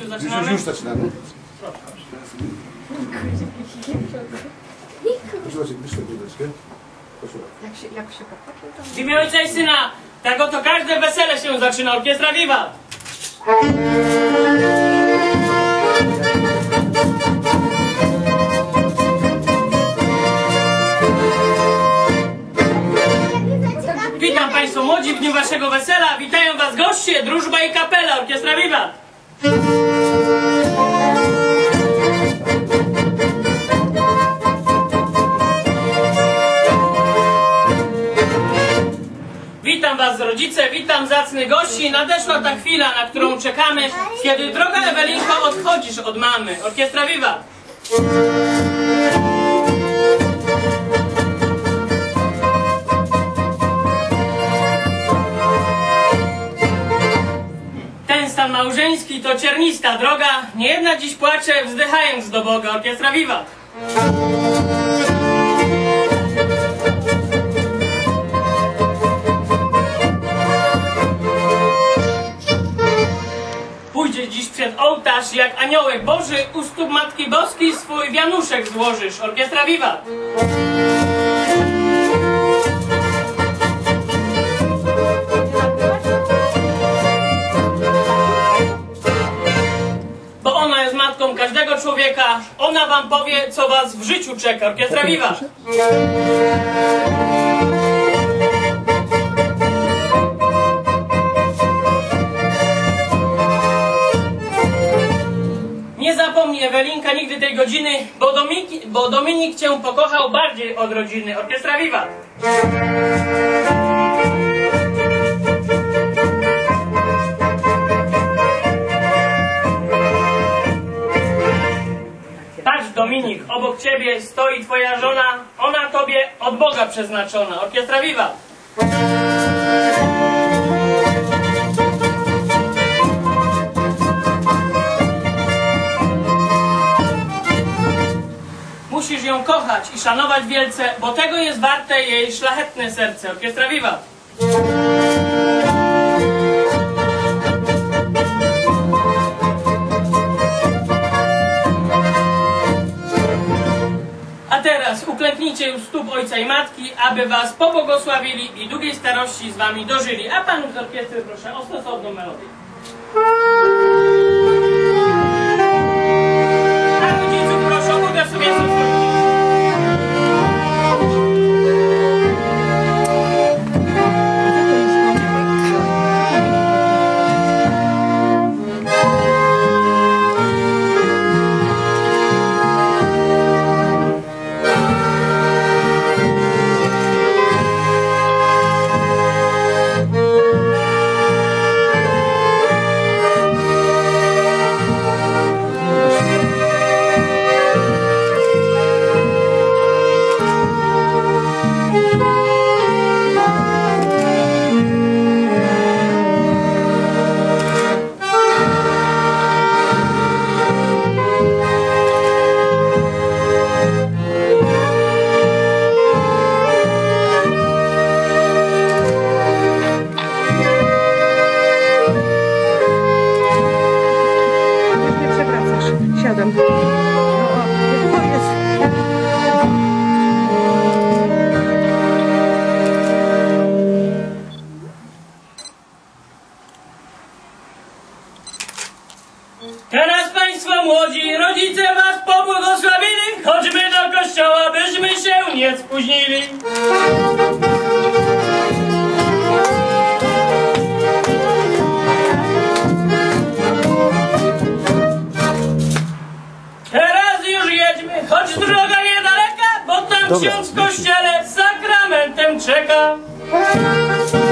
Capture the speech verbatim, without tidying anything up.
zaczynamy? Już, już zaczynamy. Proszę, wyszło budeczkę. Jak się, jak się popatrzę, to... W imię Ojca i Syna, tak oto każde wesele się zaczyna. Orkiestra Wiwat! Witam Państwa młodzi w dniu Waszego wesela. Witają Was goście, drużba i kapela. Orkiestra Wiwat! Witam Was rodzice, witam zacnych gości. Nadeszła ta chwila, na którą czekamy, kiedy droga Ewelinko odchodzisz od mamy. Orkiestra Wiwat! Ten stan małżeński to ciernista droga. Niejedna dziś płacze, wzdychając do Boga. Orkiestra Wiwat! Pójdziesz dziś przed ołtarz, jak aniołek Boży, u stóp Matki Boskiej swój wianuszek złożysz. Orkiestra Wiwat! Bo ona jest matką każdego człowieka, ona wam powie, co was w życiu czeka. Orkiestra Wiwat! Nie zapomnij, Ewelinka, nigdy tej godziny, bo Dominik, bo Dominik cię pokochał bardziej od rodziny. Orkiestra Wiwat! Patrz, Dominik, obok ciebie stoi twoja żona, ona tobie od Boga przeznaczona. Orkiestra Wiwat! Musisz ją kochać i szanować wielce, bo tego jest warte jej szlachetne serce. Orkiestra Wiwat! A teraz uklęknijcie u stóp ojca i matki, aby was pobłogosławili i długiej starości z wami dożyli. A panów z orkiestry proszę o stosowną melodię. A rodziców proszę o uda sobie sobie. Siadam. No, o, to jest. Teraz Państwo młodzi, rodzice was pobłogosławili, chodźmy do kościoła, byśmy się nie spóźnili. Choć droga niedaleka, bo tam ksiądz w kościele z sakramentem czeka.